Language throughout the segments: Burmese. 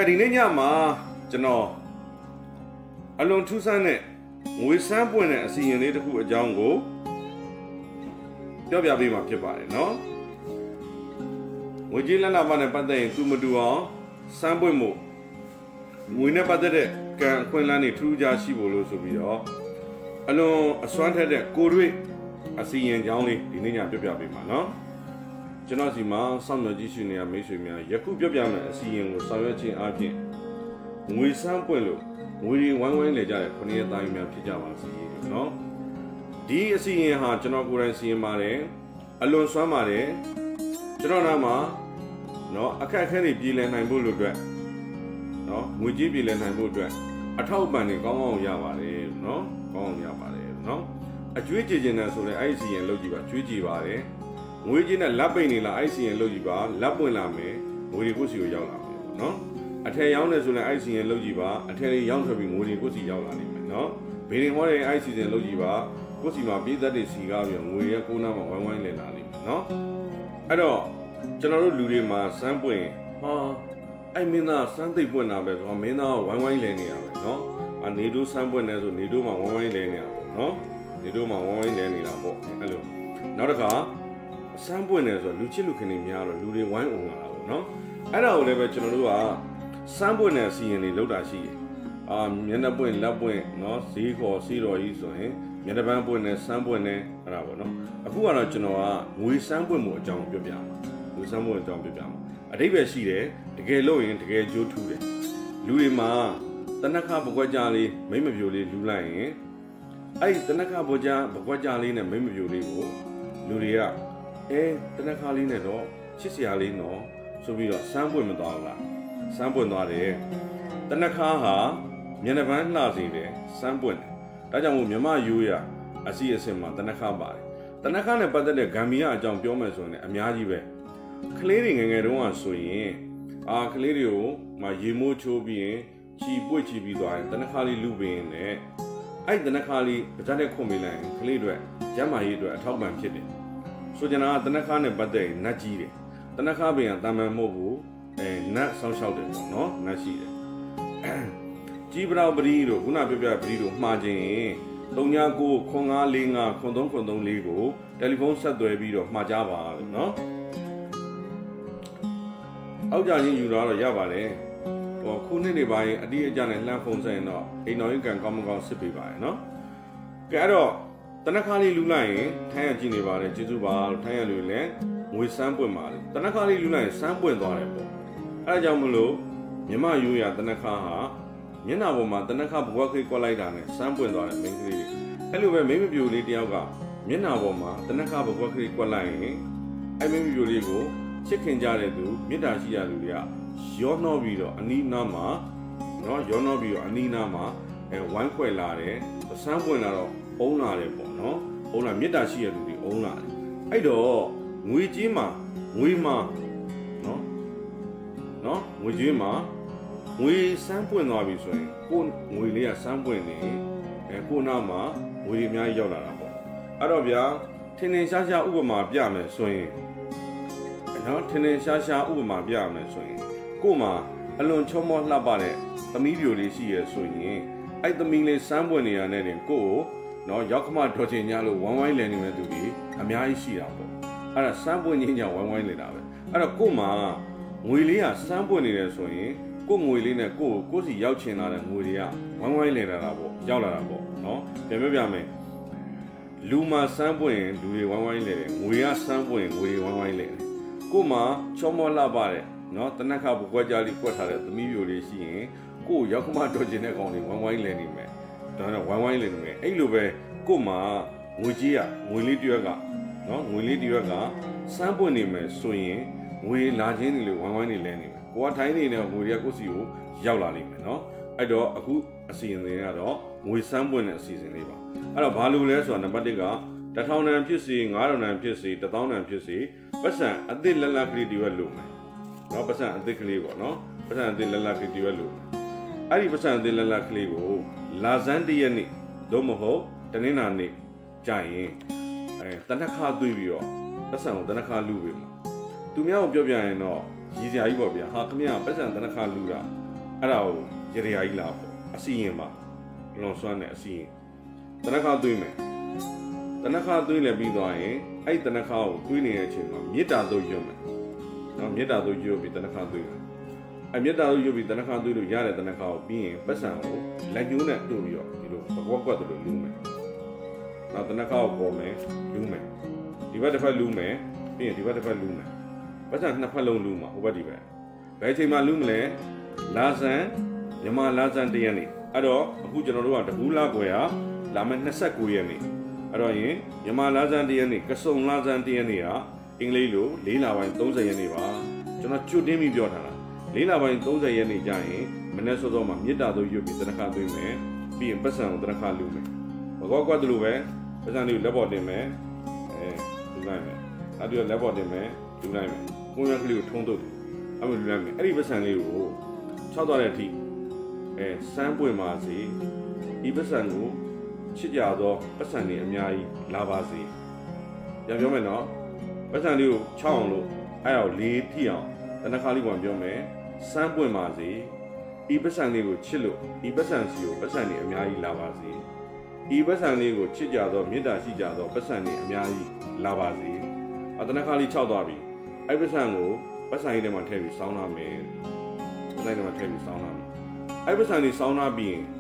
ဒီနေ့ညမှာကျွန်တော်အလွန်ထူးဆန်းတဲ့ငွေစမ်းပွင့်တဲ့အစီအရင်လေးတစ်ခုအကြောင်းကိုပြောပြပေးမှာဖြစ်ပါတယ်နော်ငွေကြေးလက်လာပါနဲ့ပတ်သက်ရင်သူမတူအောင်စမ်းပွင့်မှုငွေနဲ့ပတ်သက်တဲ့ကံအခွင့်အလမ်းတွေထူးခြားရှိဖို့လို့ဆိုပြီးတော့အလွန်အစွမ်းထက်တဲ့ကိုရွေးအစီအရင်ကြောင်းလေးဒီနေ့ညပြောပြပေးမှာနော်ကျွန်တော်စီမှာစောင့်မျှော်ကြည့်ရှုနေရမိတ်ဆွေများယခုပြောပြမယ့်အစီအရင်ကိုဆောင်ရွက်ခြင်းအပြင်ငွေစမ်းပွင့်လို့ငွေဝိုင်းဝိုင်းလေကြတဲ့ခုနှစ်ရက်သားများဖြစ်ကြပါစေနော်ဒီအစီအရင်ဟာကျွန်တော်ကိုယ်တိုင်စီရင်ပါတယ်အလွန်စွမ်းပါတယ်ကျွန်တော်နာမှာနော်အခက်အခဲတွေပြည်လည်နိုင်ဖို့လို့အတွက်နော်ငွေကြေးပြည်လည်နိုင်ဖို့အတွက်အထောက်အပံ့တွေကောင်းကောင်းရပါတယ်နော်ကောင်းအောင်ရပါတယ်နော်အကျွေးကြည်ခြင်းနဲ့ဆိုရင်အဲ့ဒီစီရင်လုပ်ကြည့်ပါကျွေးကြည်ပါတယ်ငွေကြေးနဲ့လက်ပိတ်နေလားအဲ့ဒီစီရင်လုပ်ကြည့်ပါလက်ပွင့်လာမယ်ငွေတွေကိုစီကိုရောက်လာမယ်နော်အထည်ရောင်းနေဆိုရင်အဲ့ဒီစီရင်လုပ်ကြည့်ပါအထည်တွေရောင်းထွက်ပြီးငွေတွေကိုစီရောက်လာနိုင်မယ်နော်ဘေးရင်ဟောတဲ့အဲ့ဒီစီရင်လုပ်ကြည့်ပါကိုစီမှာပြည်သက်တွေစီကားပြီးငွေရဲ့ကိုးနားမှာဝိုင်းဝိုင်းလည်လာနိုင်မယ်နော်အဲ့တော့ကျွန်တော်တို့လူတွေမှာစမ်းပွင့်ဟာအဲ့မင်းသားစမ်းသိပ်ပွင့်တာပဲဆိုတော့မင်းသားဝိုင်းဝိုင်းလည်နေရပဲနော်နေတို့စမ်းပွင့်နေဆိုနေတို့မှာဝိုင်းဝိုင်းလည်နေတာပေါ့နော်နေတို့မှာဝိုင်းဝိုင်းလည်နေတာပေါ့အဲ့လိုနောက်တစ်ခါစမ်းပွင့်နေဆိုလူချစ်လူခင်တွေများတော့လူတွေဝိုင်းအောင်လာတာပေါ့နော်အဲ့ဒါကိုလည်းပဲကျွန်တော်တို့ကစမ်းပွင့်နေစီရင်တွေလောက်တာရှိတယ်မျက်နှာပွင့်လက်ပွင့်နော်ဈေးခေါ်စီးတော်ကြီးဆိုရင်မျက်နှာပန်းပွင့်နေစမ်းပွင့်နေအဲ့ဒါပေါ့နော်အခုကတော့ကျွန်တော်ကငွေစမ်းပွင့်မှုအကြောင်းပြောပြမှာငွေစမ်းပွင့်အကြောင်းပြောပြမှာအဓိပ္ပာယ်ရှိတယ်တကယ်လို့ရင်တကယ်ကြိုးထူးတယ်လူတွေမှာတနခါပကွက်ကြလေးမိမပြိုလေးလူလိုက်ရင်အဲ့တနခါပကွက်ကြလေးနဲ့မိမပြိုလေးကိုလူတွေကတနခါလေးနဲ့တော့ချစ်စရာလေးနော်ဆိုပြီးတော့စမ်းပွင့်မသွားဘူးလားစမ်းပွင့်သွားတယ်တနခါဟာမျက်နှာပန်းလှစေတယ်စမ်းပွင့်တယ်ဒါကြောင့်မို့မြမရိုးရအစီအစဉ်မှာတနခါပါတယ်တနခါနဲ့ပတ်သက်တဲ့ဂမ်ဘီယာအကြောင်းပြောမယ်ဆိုရင်အများကြီးပဲကလေးတွေငယ်ငယ်တုန်းကဆိုရင်ကလေးတွေကိုရေမိုးချိုးပြီးရင်ချီပွေ့ချီပြီးသွားရင်တနခါလေးလူပင်းနဲ့အဲ့တနခါလေးပကြတဲ့ခွန်ပေးလိုက်ရင်ကလေးတွေကျမ်းမာရေးအတွက်အထောက်ပံ့ဖြစ်တယ်ဆိုကြတာတနခါနဲ့ပတ်သက်ရင်နတ်ကြီးတယ်တနခါပင်ကတာမန်မဟုတ်ဘူးနတ်ဆောင်းလျှောက်တယ်ပေါ့နော်နတ်ရှိတယ်ကြီးပရောပရီတို့ခုနပြောပြပရီတို့မှားခြင်း39 9545 9334ကိုတယ်လီဖုန်းဆက်သွယ်ပြီးတော့မှာကြပါလို့နော်အောက်ကြချင်းယူတော့ရပါတယ်ခုနှစ်တွေပိုင်းအတိအကျနဲ့လှမ်းဖုန်းဆက်ရင်တော့အိမ်တော်ရင်ကံကောင်းမကောင်းစစ်ပေးပါရနော်ကဲအဲ့တော့တနခါလေးလူလိုက်ရင်ထိုင်းရကြည့်နေပါတယ်ကျေးဇူးပါလို့ထိုင်းရလူလည်းငွေစမ်းပွင့်ပါလေတနခါလေးလူလိုက်ရင်စမ်းပွင့်သွားတယ်ပေါ့အဲ့ဒါကြောင့်မလို့မြမရိုးရတနခါဟာမျက်နှာပေါ်မှာတနခါဘွားခိတ်ကွက်လိုက်တာနဲ့စမ်းပွင့်သွားတယ်မိန်းကလေးတွေအဲ့လိုပဲမိန်းမပြိုလေးတယောက်ကမျက်နှာပေါ်မှာတနခါဘွားခိတ်ကွက်လိုက်ရင်အဲ့မိန်းမပြိုလေးကိုချစ်ခင်ကြတဲ့သူမေတ္တာရှိရသူတွေကရောနှောပြီးတော့အနီးနားမှာနော်ရောနှောပြီးတော့အနီးနားမှာဝိုင်းခွဲလာတယ်စမ်းပွင့်လာတော့အုံးလာတယ်ပေါ့နော်အုံးလာမေတ္တာရှိရသူတွေအုံးလာတယ်အဲ့တော့ငွေကြေးမှာငွေမှာနော်ငွေကြေးမှာငွေစမ်းပွင့်သွားပြီဆိုရင်ကိုငွေလေးကစမ်းပွင့်နေကိုနားမှာငွေအများကြီးရောက်လာတာပေါ့အဲ့တော့ဗျာထင်ထင်ရှားရှားဥပမာပြမယ်ဆိုရင်နော်ထင်ထင်ရှားရှားဥပမာပြမယ်ဆိုရင်ကို့မှာအလွန်ချောမောလှပတဲ့သမီးပြိုလေးရှိရဆိုရင်အဲ့သမီးလေးစမ်းပွင့်နေရတဲ့ကို့နော်ရောက်ခမတော်ချင်ညလို့ဝိုင်းဝိုင်းလည်နေတဲ့သူတွေအများကြီးရှိတာပေါ့အဲ့ဒါစမ်းပွင့်ချင်းကြောင့်ဝိုင်းဝိုင်းနေတာပဲအဲ့တော့ကို့မှာငွေလေးကစမ်းပွင့်နေတယ်ဆိုရင်ကို့ငွေလေးနဲ့ကို့စီရောက်ချင်လာတဲ့ငွေတွေကဝိုင်းဝိုင်းလည်လာတာပေါ့ရောက်လာတာပေါ့နော်ပြန်ပြမယ်လူမှာစမ်းပွင့်ရင်လူတွေဝိုင်းဝိုင်းလည်တယ်ငွေကစမ်းပွင့်ရင်ငွေတွေဝိုင်းဝိုင်းလည်တယ်ကို့မှာချောမောလှပတဲ့နော်တနခါဘွက်ကြလေးကွက်ထားတဲ့သမီးပြိုလေးရှိရင်ကို့ရောက်ခမတော်ချင်တဲ့ကောင်တွေဝိုင်းဝိုင်းလည်နေမယ်ဒါတော့ဝိုင်းဝိုင်းလည်နေမယ်အဲ့လိုပဲကို့မှာငွေကြီးကငွေလေးတရွက်ကနော်ငွေလေးတရွက်ကစမ်းပွင့်နေမယ်ဆိုရင်ငွေလာချင်းတွေဝိုင်းဝိုင်းနေလဲနေမယ်ကိုကထိုင်းနေနဲ့ငွေတွေကကိုယ့်စီကိုရောက်လာလိမ့်မယ်နော်အဲ့တော့အခုအစီအစဉ်ကတော့ငွေစမ်းပွင့်တဲ့အစီအစဉ်လေးပါအဲ့တော့ဘာလို့လဲဆိုတာနံပါတ်1က1000တန်ဖြစ်စေ9000တန်ဖြစ်စေ1000တန်ဖြစ်စေပတ်စံအသစ်လက်လက်ကလေးတွေပဲလို့မယ်နော်ပတ်စံအသစ်ကလေးပေါ့နော်ပတ်စံအသစ်လက်လက်ကလေးတွေပဲလို့အဲ့ဒီပတ်စံအသစ်လက်လက်ကလေးကိုလာဇန်တရက်နေ့သို့မဟုတ်တနင်္လာနေ့ကြာရင်တနခါသွေးပြီးတော့ပတ်စံကိုတနခါလူပေးမှာသူများကိုပြောပြရင်တော့ရည်စရာကြီးပေါ့ဗျာဟာခမရပတ်စံတနခါလူတာအဲ့ဒါကိုရရကြီးလာပေါ့အစီရင်ပါလွန်ဆွမ်းတဲ့အစီရင်တနခါသွင်းမယ်တနခါသွင်းလည်းပြီးသွားရင်အဲ့တနခါကိုသွင်းနေတဲ့အချိန်မှာမေတ္တာတို့ရွတ်မယ်နော်မေတ္တာတို့ရွတ်ပြီးတနခါသွင်းမယ်အဲ့မေတ္တာတို့ရွတ်ပြီးတနခါသွင်းလို့ရတဲ့တနခါကိုပြီးရင်ပတ်စံကိုလက်ညှိုးနဲ့တို့ပြီးတော့ဒီလိုကွက်တို့လူးမယ်နောက်တနခါကိုပေါ်မယ်လူးမယ်ဒီဘက်တစ်ဖက်လူးမယ်ပြီးရင်ဒီဘက်တစ်ဖက်လူးမယ်ပတ်စံနှစ်ဖက်လုံးလူးမှာဟိုဘက်ဒီဘက်ဘယ်အချိန်မှလူးမလဲလာဇန်မြန်မာလာဇန်တရက်နေ့အဲ့တော့အခုကျွန်တော်တို့ကတကူလာကွယ်ဟာလာမယ့်29ရက်နေ့အဲ့တော့ရင်မြန်မာလာဇန်တရက်နေ့ကစုံလာဇန်တရက်နေ့ကအင်္ဂလိပ်လို4လပိုင်း30ရက်နေ့ပါကျွန်တော်ကြွတင်းပြီးပြောထားတာ4လပိုင်း30ရက်နေ့ကျရင်မနေ့စောစောမှာမြေတာတို့ရွတ်ပြီးတနခါသွင်းမယ်ပြီးရင်ပတ်စံကိုတနခါလူမယ်ဘကောကွက်တို့လိုပဲပတ်စံလေးလက်ပေါ်တင်မယ်လူလိုက်မယ်နောက်ပြီးတော့လက်ပေါ်တင်မယ်လူလိုက်မယ်ကိုယ်ရကလေးကိုထုံးထုတ်တယ်အဲ့လိုလူလိုက်မယ်အဲ့ဒီပတ်စံလေးကို6သွားတဲ့အထိစမ်းပွင့်ပါစေဒီပတ်စံကိုချစ်ကြသောပတ်စံတွေအများကြီးလာပါစေပြန်ပြောမယ်နော်ပတ်စံလေးကို6အောင်လို့အဲ့ဒါကို4ထိအောင်တနခါလေးပေါ်ပြောမယ်စမ်းပွင့်ပါစေဒီပတ်စံလေးကိုချစ်လို့ဒီပတ်စံစီကိုပတ်စံတွေအများကြီးလာပါစေဒီပတ်စံလေးကိုချစ်ကြသောမေတ္တာရှိကြသောပတ်စံတွေအများကြီးလာပါစေတနခါလေး6သွားပြီအဲ့ပတ်စံကိုပတ်စံလေးထဲမှာထည့်ပြီးစောင်းလာမယ်ပတ်စံထဲမှာထည့်ပြီးစောင်းလာမယ်အဲ့ပတ်စံလေးစောင်းလာပြီးရင်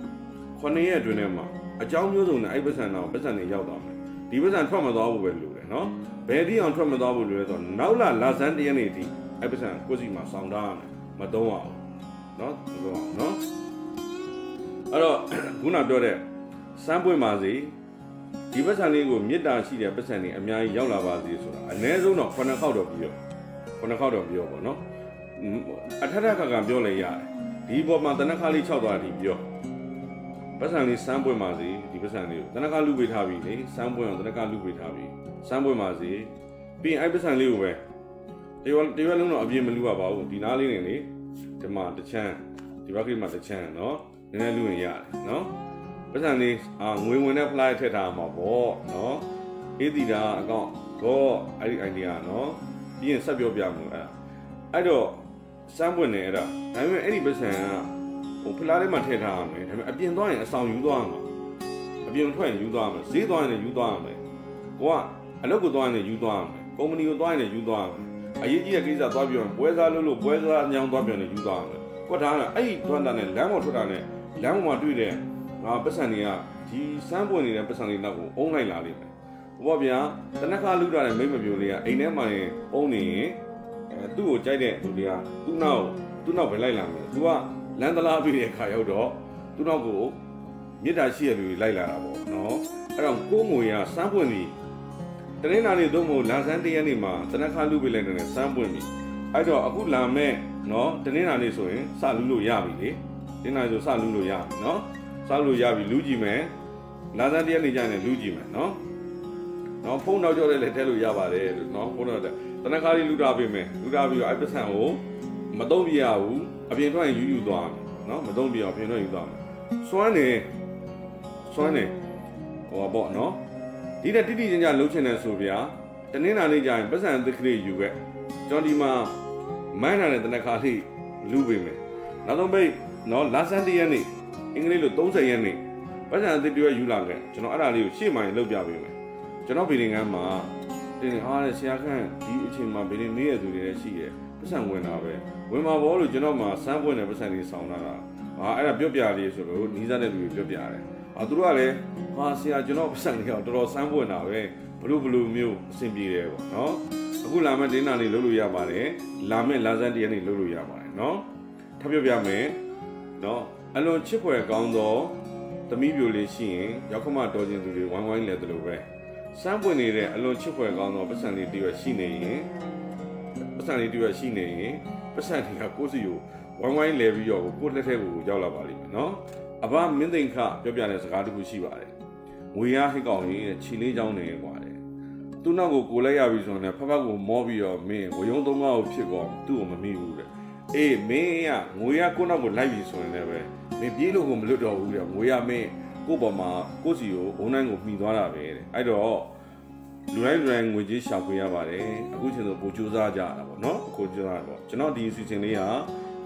9ရက်အတွင်းထဲမှာအကြောင်းမျိုးစုံနဲ့အဲ့ပတ်စံတော့ပတ်စံတွေရောက်သွားမယ်ဒီပတ်စံထွက်မသွားဘူးပဲလို့တယ်နော်ဘယ်တိအောင်ထွက်မသွားဘူးလို့လဲဆိုတော့နောက်လာဇန်တရက်နေ့ဒီအဲ့ပတ်စံကိုစီမှာစောင်းထားရမယ်မသုံးအောင်နော်မသုံးအောင်နော်အဲ့တော့ခုနပြောတဲ့စမ်းပွင့်ပါစေဒီပတ်စံလေးကိုမေတ္တာရှိတဲ့ပတ်စံတွေအများကြီးရောက်လာပါစေဆိုတာအနည်းဆုံးတော့9ခေါက်တော့ပြောပေါ့နော်အထက်ထက်ကပြောလိုက်ရတယ်ဒီပေါ်မှာတနခါလေး6သွားတယ်ပြောပတ်စံလေးစမ်းပွင့်ပါစေဒီပတ်စံလေးကိုတနခါလူပေးထားပြီလေစမ်းပွင့်အောင်တနခါလူပေးထားပြီစမ်းပွင့်ပါစေပြီးရင်အဲ့ပတ်စံလေးကိုပဲတရွက်လုံးတော့အပြည့်မလူရပါဘူးဒီနားလေးနေလေဒီမှာတစ်ချမ်းဒီဘက်ကမှာတစ်ချမ်းနော်နည်းနည်းလူရင်ရတယ်နော်ပတ်စံလေးငွေဝင်တဲ့ fly ထည့်ထားမှာပေါ့နော်အေးတီတာအကောင့်တော့အဲ့ဒီ idea နော်ပြီးရင်ဆက်ပြောပြမှုအဲ့တော့စမ်းပွင့်နေအဲ့ဒါပေမဲ့အဲ့ဒီပတ်စံကဟိုဖလားထဲမှာထည့်ထားရမယ်ဒါပေမဲ့အပြင်သွားရင်အဆောင်ယူသွားမှာအပြင်ထွက်ရင်ယူသွားမှာဈေးသွားရင်ယူသွားမှာကိုကအလုပ်ကိုသွားရင်ယူသွားမှာကုမ္ပဏီကိုသွားရင်ယူသွားမှာအရေးကြီးတဲ့ကိစ္စသွားပြောရင်ပွဲစားလို့ပွဲစားညောင်းသွားပြောရင်ယူသွားမှာကွက်ထားတာအဲ့ဒီထွက်တာနဲ့လမ်းပေါ်ထွက်တာနဲ့လမ်းပေါ်မှာတွေ့တဲ့ပတ်စံတွေကဒီစမ်းပွင့်နေတဲ့ပတ်စံတွေနောက်ကိုအုံးလိုက်လာလိမ့်မယ်ဘောဗျာတနခါလူတာတဲ့မိမပြိုလေးကအိမ်ထဲမှာရင်အုံးနေရင်သူ့ကိုကြိုက်တဲ့လူတွေကသူ့နောက်ပဲလိုက်လာမယ်သူကလမ်းသလားပြီးတဲ့အခါရောက်တော့သူ့နောက်ကိုမေတ္တာရှိတဲ့လူတွေလိုက်လာတာပေါ့နော်အဲ့တော့ကိုငွေကစမ်းပွင့်ပြီတနင်္လာနေ့သို့မဟုတ်လာဆန်းတရက်နေ့မှာတနခါလူပေးလိုက်တဲ့စမ်းပွင့်ပြီအဲ့တော့အခုလာမဲ့နော်တနင်္လာနေ့ဆိုရင်စလူလို့ရပြီလေတနင်္လာနေ့ဆိုစလူလို့ရပြီနော်စလူရပြီလူကြည့်မယ်လာဆန်းတရက်နေ့ကျရင်လူကြည့်မယ်နော်ဖုန်းနောက်ကျော်လည်းထည့်လို့ရပါတယ်လို့နော်ဖုန်းတော့တနခါလေးလူတာပေးမယ်လူတာပြီးတော့အဲ့ပတ်စံကိုမသုံးပြရဘူးအပြင်ထွက်ရင်ယူသွားမယ်နော်မသုံးပြအောင်အပြင်ထွက်ယူသွားမယ်စွမ်းနေဟိုပေါ့နော်ဒီတဲ့တိတိကျကျလှုပ်ချင်တယ်ဆိုဗျာတနင်္လာနေ့ကျရင်ပတ်စံသစ်ကလေးယူခဲ့ကျွန်တော်ဒီမှာမိုင်းနာတဲ့တနခါလေးလူပေးမယ်နောက်ဆုံးပိတ်နော်လာဆန်တရက်နေ့အင်္ဂလိပ်လို30ရက်နေ့ပတ်စံသစ်တွေယူလာခဲ့ကျွန်တော်အဲ့ဒါလေးကိုရှေ့မှရင်လုပ်ပြပေးမယ်ကျွန်တော်ဗီဒီယိုကမ်းမှာတင်အားတဲ့ဆရာခန့်ဒီအချိန်မှာဗီဒီယိုမေးရသူတွေလည်းရှိတယ်ပတ်စံဝင်တာပဲဝင်မှာဘောလို့ကျွန်တော်မှာစမ်းပွင့်တဲ့ပတ်စံလေးဆောင်းလာတာအဲ့ဒါပြောပြလေးဆိုလို့နီးစပ်တဲ့လူတွေပြောပြတယ်သူတို့ကလည်းဆရာကျွန်တော်ပတ်စံလေးကတော်တော်စမ်းပွင့်တာပဲဘလို့မျိုးအဆင်ပြေတယ်ပေါ့နော်အခုလာမယ့်တင်းနာလေးလုပ်လို့ရပါတယ်လာမယ့်လာဇန်တရက်နေ့လုပ်လို့ရပါတယ်နော်ထပ်ပြောပြမယ်နော်အလွန်ချစ်ဖွယ်ကောင်းသောသမီးပြိုလေးရှိရင်ရောက်ခမတော်ခြင်းသူတွေဝိုင်းဝိုင်းလဲတယ်လို့ပဲစမ်းပွင့်နေတဲ့အလွန်ချစ်ဖွယ်ကောင်းသောပတ်စံလေးတရွက်ရှိနေရင်ပတ်စံလေးတရွက်ရှိနေရင်ပတ်စံတွေကကိုယ့်စီကိုဝိုင်းဝိုင်းလဲပြီးတော့ကိုယ့်လက်ထဲကိုရောက်လာပါလိမ့်မယ်နော်အဘမင်းသိခပြောပြတဲ့စကားတစ်ခုရှိပါတယ်ငွေရဟိတ်ကောင်ကြီးခြေလေးချောင်းနေกว่าတယ်သူ့နောက်ကိုလိုက်ရပြီဆိုရင်ဖဖကိုမောပြီးတော့မင်းဝယုံသုံးကားကိုဖြစ်ကောသူ့ကိုမမိဘူးတဲ့အေးမင်းကငွေရကိုနောက်ကိုလိုက်ပြီဆိုရင်လည်းပဲမင်းပြေးလို့ကိုမလွတ်တော့ဘူးတဲ့ငွေရမင်းကိုပေါ်မှာကိုစီကိုဘုံတိုင်းကိုမှီသွားတာပဲတဲ့အဲ့တော့လူတိုင်းငွေကြေးရှာဖွေရပါတယ်အခုချိန်ဆိုပို့ကြိုးစားကြတာပေါ့နော်အခုကြိုးစားတာပေါ့ကျွန်တော်ဒီအစီအစဉ်လေးဟာ9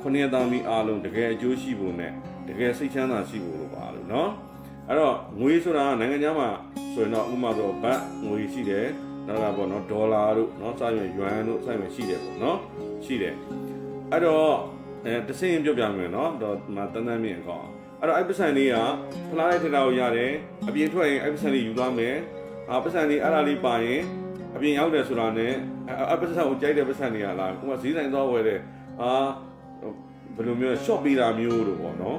9သားမီအားလုံးတကယ်အကျိုးရှိဖို့နဲ့တကယ်စိတ်ချမ်းသာရှိဖို့လိုပါလို့နော်အဲ့တော့ငွေဆိုတာနိုင်ငံခြားမှာဆိုရင်တော့ဥပမာဆိုဘတ်ငွေရှိတယ်နောက်ကပေါ့နော်ဒေါ်လာတို့နော်စာရွက်ယွမ်တို့စာရွက်ရှိတယ်ပေါ့နော်ရှိတယ်အဲ့တော့တစ်စင်းပြောပြမယ်နော်တော့တန်းမြင့်အကောင့်အဲ့တော့အဲ့ပတ်စံလေးကဖလားလိုက်ထတာကိုရတယ်အပြင်ထွက်ရင်အဲ့ပတ်စံလေးယူသွားမယ်ပတ်စံလေးအဲ့ဒါလေးပါရင်အပြင်ရောက်တယ်ဆိုတာနဲ့အဲ့ပတ်စံကိုကြိုက်တဲ့ပတ်စံတွေကလာဥပမာဈေးဆိုင်သွားဝယ်တယ်ဘယ်လိုမျိုး shop ပေးတာမျိုးလို့ပေါ့နော်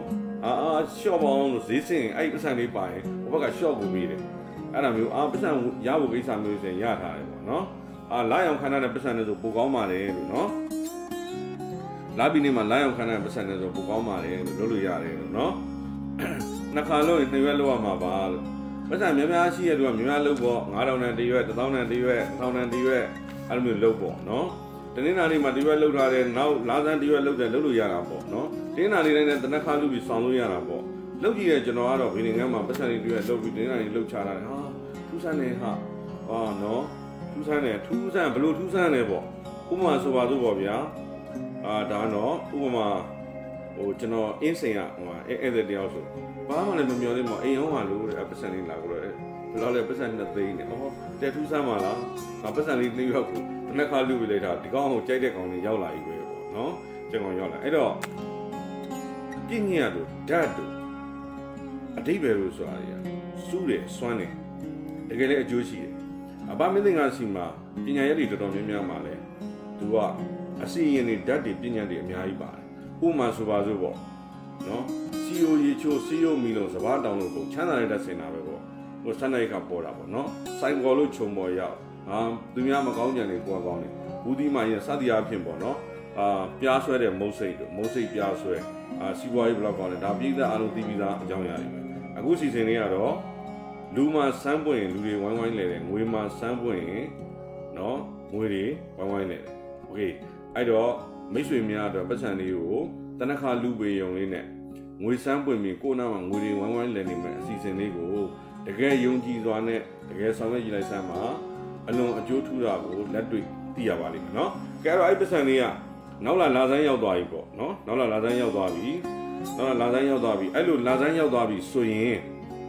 shop ပေါင်းလို့ဈေးစင်အဲ့ပတ်စံလေးပါရင်ဟိုဘက်က shop ကိုပေးတယ်အဲ့ဒါမျိုးပတ်စံရဖို့ကိစ္စမျိုးဆိုရင်ရထားတယ်ပေါ့နော်လာအောင်ခံရတဲ့ပတ်စံတွေဆိုပိုကောင်းပါလေလို့နော်လာပြီးနေမှာလာအောင်ခံရတဲ့ပတ်စံတွေဆိုပိုကောင်းပါလေလို့လုပ်လို့ရတယ်လို့နော်နှစ်ခါလို့2ရွက်လောက်ရမှာပါလို့ပတ်စံများများရှိရလို့များများလုပ်ပေါ့9000နဲ့1ရွက်1000နဲ့1ရွက်1000နဲ့1ရွက်အဲ့လိုမျိုးလုပ်ပေါ့နော်တနင်္လာနေ့မှာ1ရွက်လုပ်ထားတယ်နောက်လာစမ်း1ရွက်လုပ်တယ်လုပ်လို့ရတာပေါ့နော်တနင်္လာနေ့တိုင်းနဲ့တစ်ခါလုပ်ပြီးဆောင်လို့ရတာပေါ့လုပ်ကြည့်ရဲကျွန်တော်ကတော့ဗီဒီငန်းမှာပတ်စံတွေ1ရွက်လုပ်ပြီးတနင်္လာနေ့လုပ်ချတာထူးဆန်းနေဟာနော်ထူးဆန်းတယ်ထူးဆန်းဘလို့ထူးဆန်းတယ်ပေါ့ဥပမာဆိုပါစို့ပေါ့ဗျာဒါတော့ဥပမာကျွန်တော်အင်းစင်ကဧည့်သည်တယောက်ဆိုဘာမှလည်းမမျောသေးဘူးအိမ်အောင်ပါလို့ပတ်စံလေးလာကြတော့ဘယ်တော့လဲပတ်စံ2သိန်းနဲ့တဲထူးဆန်းပါလားပတ်စံလေး2ယောက်ကိုတစ်ခါလူပြီးလိုက်တာဒီကောင်ကိုကြိုက်တဲ့ကောင်လေးရောက်လာပြီပဲပေါ့နော်ကျွန်တော်ရောက်လာအဲ့တော့ပြည့်ညတ်တို့ဓာတ်တို့အတိတ်ပဲလို့ဆိုတာတွေကစူးတယ်စွမ်းတယ်တကယ်လည်းအကျိုးရှိတယ်အဘမင်းသင်္ကစီမှာပညာရပ်တွေတော်တော်များများမှာလဲသူကအစီရင်တွေဓာတ်တွေပညာတွေအများကြီးပါတယ်ဥပမာဆိုပါစို့ပေါ့နော်စီယိုရေချိုးစီယိုမီလုံးစဘာတောင်းလို့ပေါ့ချမ်းသာတဲ့တက်စင်တာပဲပေါ့ဟိုစံနိုင်ကပေါ်တာပေါ့နော်စိုင်ပေါ်လို့ခြုံပေါ်ရောက်သူများမကောင်းကြံနေကိုယ်ကောင်းနေဘူးဒီမာရင်စသည်အဖြစ်ပေါ့နော်ပြားဆွဲတဲ့မုတ်စိတ်တို့မုတ်စိတ်ပြားဆွဲစီးပွားရေးဘလောက်ကောင်းလဲဒါပြည်သက်အားလုံးသိပြီးသားအကြောင်းအရာတွေပဲအခုစီစဉ်လေးကတော့လူမှာစမ်းပွင့်လူတွေဝိုင်းဝိုင်းလဲတယ်ငွေမှာစမ်းပွင့်နော်ငွေတွေဝိုင်းဝိုင်းလဲတယ်โอเคအဲ့တော့မိတ်ဆွေများအတွက်ပတ်စံလေးကိုတနခါလူပေုံလေးနဲ့ငွေစမ်းပွင့်ပြီးကိုနာမှာငွေတွေဝိုင်းဝိုင်းလဲနေမယ်အစီအစဉ်လေးကိုတကယ်ယုံကြည်စွာနဲ့တကယ်ဆောင်ရွက်ကြည့်လိုက်စမ်းပါအလွန်အကျိုးထူးတာကိုလက်တွေ့သိရပါလိမ့်မယ်နော်ကဲတော့အဲ့ပတ်စံလေးကနောက်လာဆန်းရောက်သွားပြီပေါ့နော်နောက်လာဆန်းရောက်သွားပြီနောက်လာဆန်းရောက်သွားပြီအဲ့လိုလာဆန်းရောက်သွားပြီဆိုရင်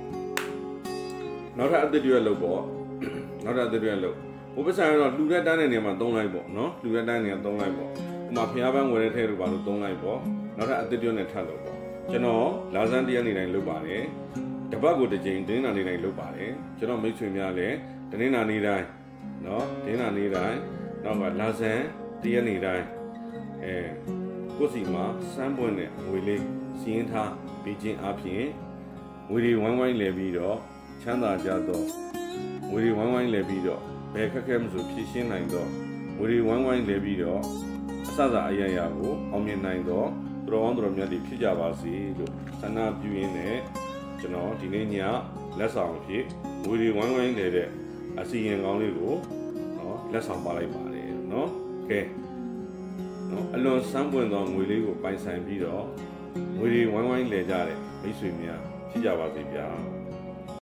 နောက်ထပ်အသစ်တွေလောက်ပေါ့နောက်ထပ်အသစ်တွေလောက်ဟိုပတ်စံကတော့လှူတဲ့တန်းတဲ့နေရာမှာသုံးလိုက်ပေါ့နော်လှူတဲ့တန်းနေရာသုံးလိုက်ပေါ့ဥပမာဖျားပန်းဝယ်တဲ့ထဲတို့ဘာလို့သုံးလိုက်ပေါ့နောက်ထပ်အသစ်တွေနဲ့ထပ်လို့ပေါ့ကျွန်တော်လာဆန်းတရားနေတိုင်းလုပ်ပါတယ်တပတ်ကိုတစ်ကြိမ်တင်းနာနေတိုင်းလုပ်ပါတယ်ကျွန်တော်မိတ်ဆွေများလည်းတင်းနာနေတိုင်းနော်တင်းနာနေတိုင်းနောက်ကလာဆန်းတရားနေတိုင်းကိုစီမှာစမ်းပွင့်တဲ့ငွေလေးစီးရင်ထားပေးခြင်းအပြင်ငွေတွေဝိုင်းဝိုင်းလဲပြီးတော့ချမ်းသာကြတော့ငွေတွေဝိုင်းဝိုင်းလဲပြီးတော့ဘယ်ခက်ခဲမဆိုဖြည့်ရှင်းနိုင်တော့ငွေတွေဝိုင်းဝိုင်းလဲပြီးတော့အစအရာရာကိုအောင်မြင်နိုင်တော့သူတော်ကောင်းသူတော်မြတ်တွေဖြစ်ကြပါစေလို့ဆန္ဒပြုရင်းနဲ့ကျွန်တော်ဒီနေ့ညလက်ဆောင်ဖြစ်ငွေတွေဝိုင်းဝိုင်းလဲတဲ့အစီရင်ကောင်းလေးကိုနော်လက်ဆောင်ပါလိုက်ပါတယ်နော်ကဲနော်အလွန်စမ်းပွင့်သောငွေလေးကိုပိုင်ဆိုင်ပြီးတော့ငွေတွေဝိုင်းဝိုင်းလဲကြတဲ့မိတ်ဆွေများဖြစ်ကြပါစေဗျာ